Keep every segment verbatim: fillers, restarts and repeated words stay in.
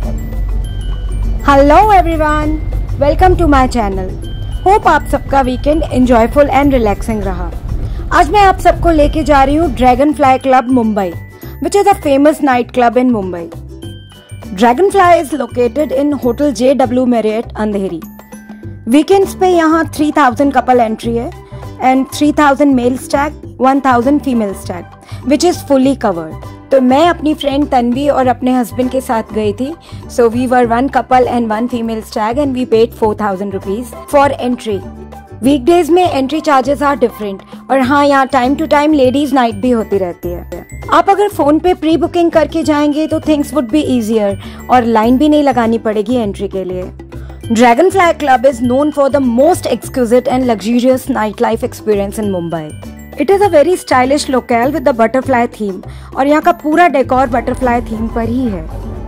Hello everyone, welcome to my channel. Hope आप सबका weekend enjoyful and relaxing रहा। आज मैं आप सबको लेके जा रही हूँ dragonfly club Mumbai, which is a famous night club in Mumbai. Dragonfly is located in hotel J W Marriott Andheri. Weekends पे यहाँ थ्री थाउजेंड कपल एंट्री है and three thousand male stag, one thousand female stag, which is fully covered. तो मैं अपनी friend Tanvi और अपने husband के साथ गई थी। So we were one couple and one female stag and we paid four thousand rupees for entry. Weekdays में एंट्री चार्जेस आर डिफरेंट और हाँ, यहाँ time to time ladies night भी होती रहती है। आप अगर फोन पे प्री बुकिंग करके जाएंगे तो थिंग्स वुड बी इजियर और लाइन भी नहीं लगानी पड़ेगी एंट्री के लिए। Dragonfly club is known for the most exquisite and luxurious nightlife experience in Mumbai. It is a very stylish locale with the butterfly theme और यहाँ का पूरा डेकोर बटरफ्लाई थीम पर ही है।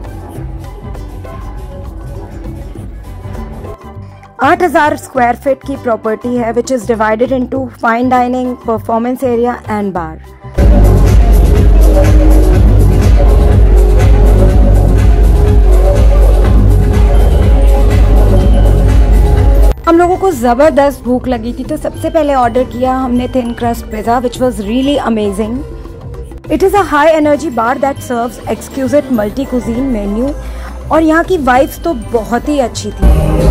आठ हज़ार स्क्वायर फीट की प्रॉपर्टी है which is divided into fine dining, performance area and bar. हम लोगों को ज़बरदस्त भूख लगी थी तो सबसे पहले ऑर्डर किया हमने thin crust pizza which was really amazing. It is a high energy bar that serves exquisite multi cuisine menu और यहाँ की वाइब्स तो बहुत ही अच्छी थी।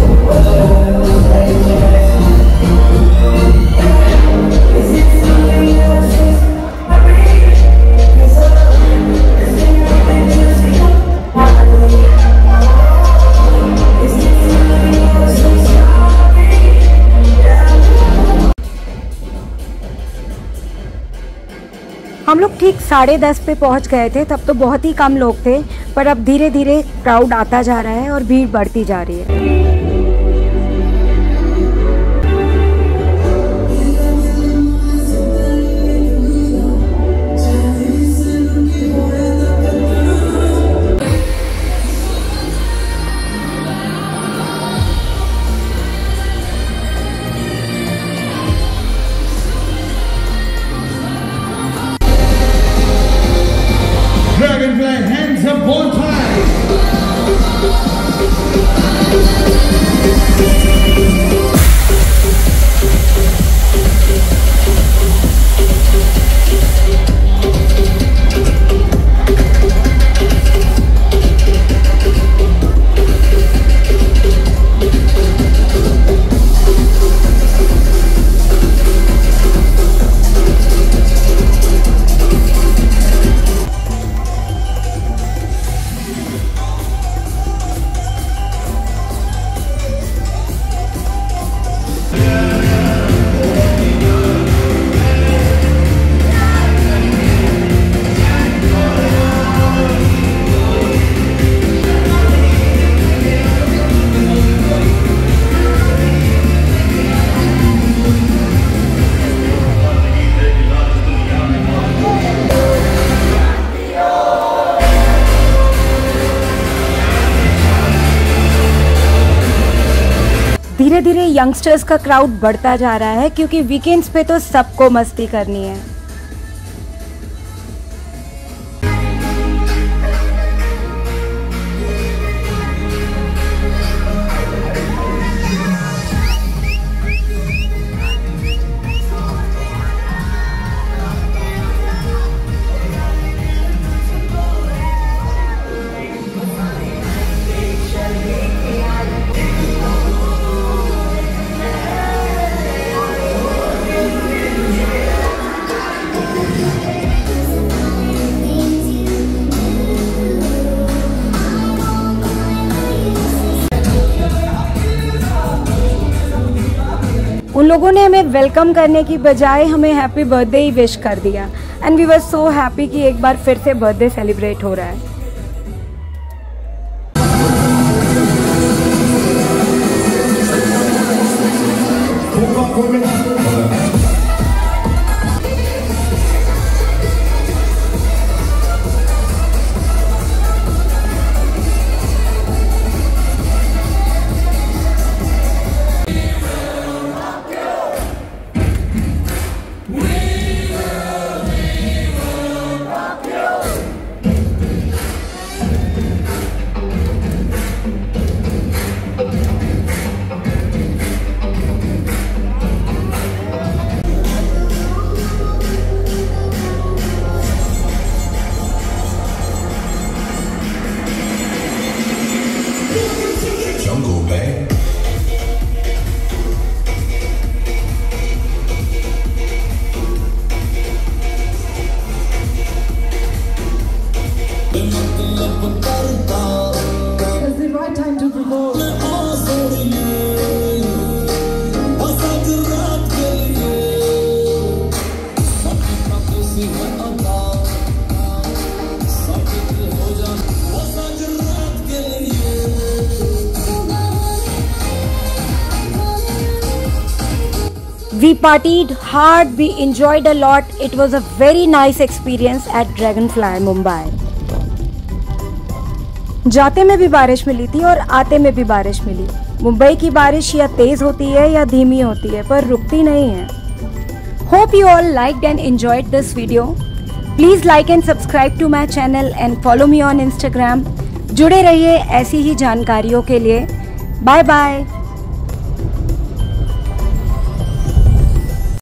हम लोग ठीक साढ़े दस पे पहुंच गए थे, तब तो बहुत ही कम लोग थे, पर अब धीरे धीरे क्राउड आता जा रहा है और भीड़ बढ़ती जा रही है। Dragonfly, hands up both sides. धीरे धीरे यंगस्टर्स का क्राउड बढ़ता जा रहा है क्योंकि वीकेंड्स पे तो सबको मस्ती करनी है। उन लोगों ने हमें वेलकम करने की बजाय हमें हैप्पी बर्थडे ही विश कर दिया and we were so happy कि एक बार फिर से बर्थडे सेलिब्रेट हो रहा है। We partied hard, we enjoyed a lot. It was a very nice experience at Dragonfly Mumbai. जाते में भी बारिश मिली थी और आते में भी बारिश मिली। मुंबई की बारिश या तेज होती है या धीमी होती है, पर रुकती नहीं है। Hope you all liked and enjoyed this video. Please like and subscribe to my channel and follow me on Instagram. जुड़े रहिए ऐसी ही जानकारियों के लिए। Bye bye.